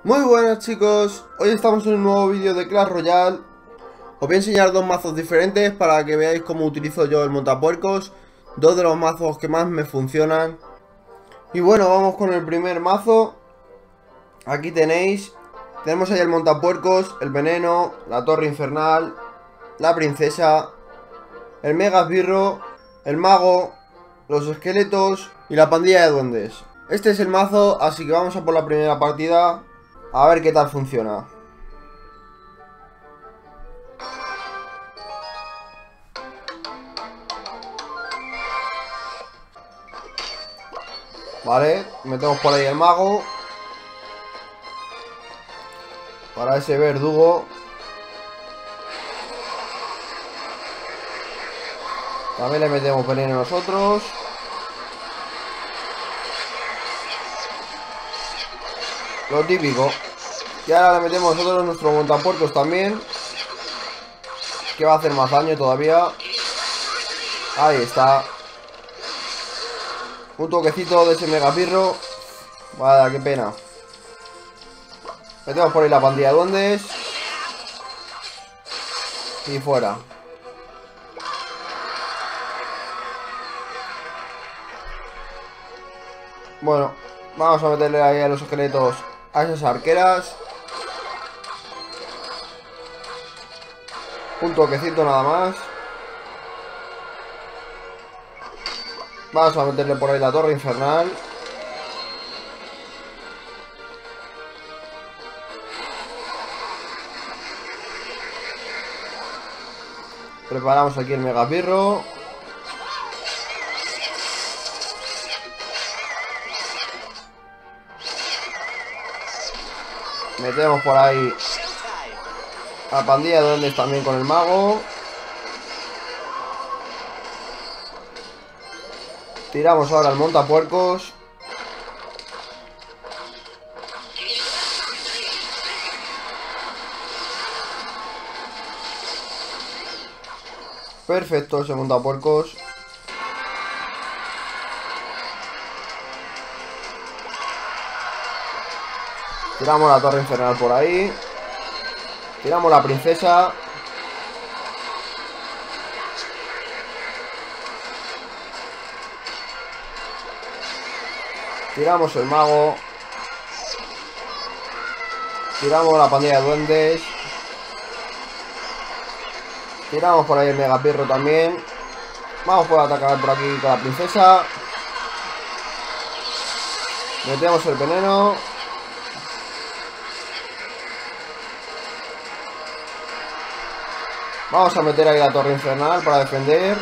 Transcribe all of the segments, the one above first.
Muy buenas chicos, hoy estamos en un nuevo vídeo de Clash Royale. Os voy a enseñar dos mazos diferentes para que veáis cómo utilizo yo el montapuercos. Dos de los mazos que más me funcionan. Y bueno, vamos con el primer mazo. Aquí tenemos ahí el montapuercos, el veneno, la torre infernal, la princesa, el mega esbirro, el mago, los esqueletos y la pandilla de duendes. Este es el mazo, así que vamos a por la primera partida. A ver qué tal funciona. Vale, metemos por ahí el mago. Para ese verdugo. También le metemos veneno nosotros. Lo típico. Y ahora le metemos nosotros nuestro montapuercos también, que va a hacer más daño todavía. Ahí está. Un toquecito de ese megapirro. Vaya, qué pena. Metemos por ahí la pandilla de duendes. Y fuera. Bueno, vamos a meterle ahí a los esqueletos a esas arqueras. Un toquecito nada más. Vamos a meterle por ahí la torre infernal. Preparamos aquí el megapirro. Metemos por ahí a la pandilla de duendes también con el mago. Tiramos ahora el montapuercos. Perfecto ese montapuercos. Tiramos la torre infernal por ahí. Tiramos la princesa. Tiramos el mago. Tiramos la pandilla de duendes. Tiramos por ahí el megapirro también. Vamos por atacar por aquí con la princesa. Metemos el veneno. Vamos a meter ahí la torre infernal para defender.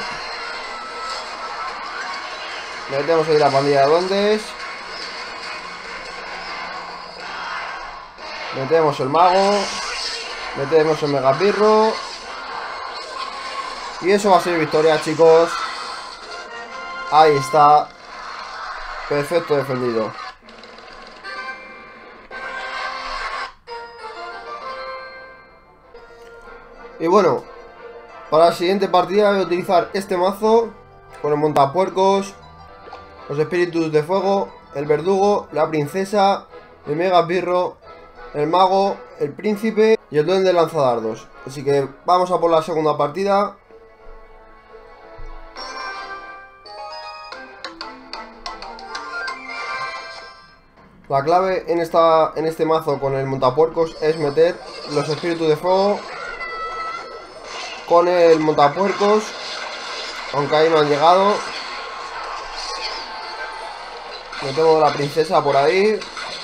Metemos ahí la pandilla de duendes. Metemos el mago. Metemos el megapirro. Y eso va a ser victoria, chicos. Ahí está. Perfecto defendido. Y bueno, para la siguiente partida voy a utilizar este mazo con el montapuercos, los espíritus de fuego, el verdugo, la princesa, el megapirro, el mago, el príncipe y el duende lanzadardos. Así que vamos a por la segunda partida. La clave en este mazo con el montapuercos es meter los espíritus de fuego con el montapuercos, aunque ahí no han llegado. Metemos la princesa por ahí.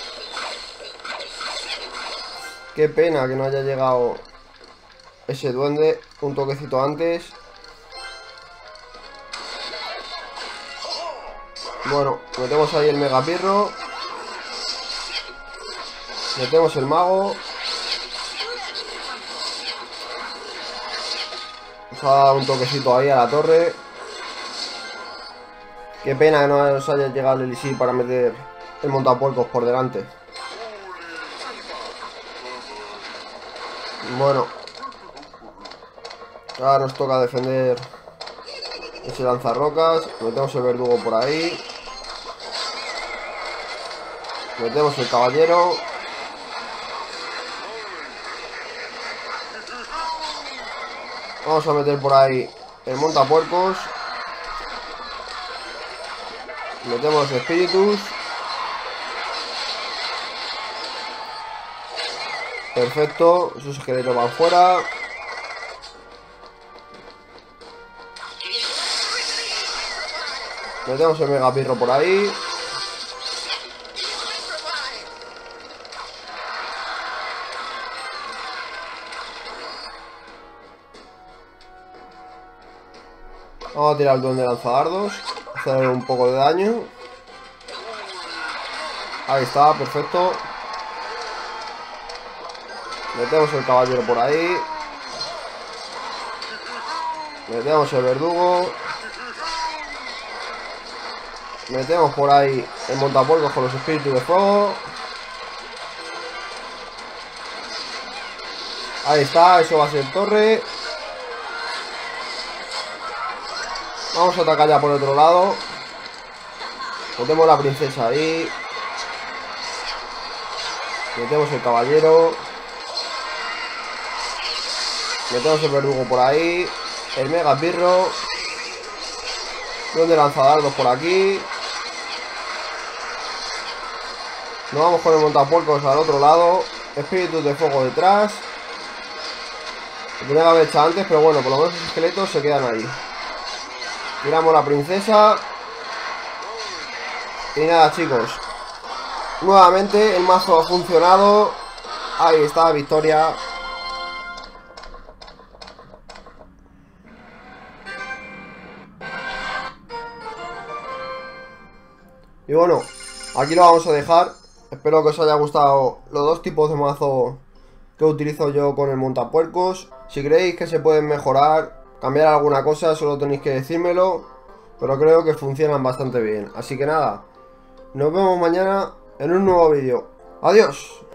Qué pena que no haya llegado ese duende un toquecito antes. Bueno, metemos ahí el megapirro. Metemos el mago. Nos ha dado un toquecito ahí a la torre. Qué pena que no nos haya llegado el elixir para meter el montapuercos por delante. Bueno, ahora nos toca defender ese lanzarrocas. Metemos el verdugo por ahí. Metemos el caballero. Vamos a meter por ahí el montapuercos. Metemos los espíritus. Perfecto, esos esqueletos van fuera. Metemos el megapirro por ahí. Vamos a tirar el duende lanzadardos. Hacer un poco de daño. Ahí está, perfecto. Metemos el caballero por ahí. Metemos el verdugo. Metemos por ahí el montapuercos con los espíritus de fuego. Ahí está, eso va a ser torre. Vamos a atacar ya por el otro lado. Metemos la princesa ahí. Metemos el caballero. Metemos el verdugo por ahí. El megapirro. Donde lanzadardos por aquí. Nos vamos con el montapuercos al otro lado. Espíritus de fuego detrás. Lo tenía que haber hecho antes, pero bueno, por lo menos los esqueletos se quedan ahí. Tiramos la princesa. Y nada, chicos. Nuevamente el mazo ha funcionado. Ahí está, victoria. Y bueno, aquí lo vamos a dejar. Espero que os haya gustado los dos tipos de mazo que utilizo yo con el montapuercos. Si creéis que se pueden mejorar, cambiar alguna cosa, solo tenéis que decírmelo. Pero creo que funcionan bastante bien. Así que nada, nos vemos mañana en un nuevo vídeo. ¡Adiós!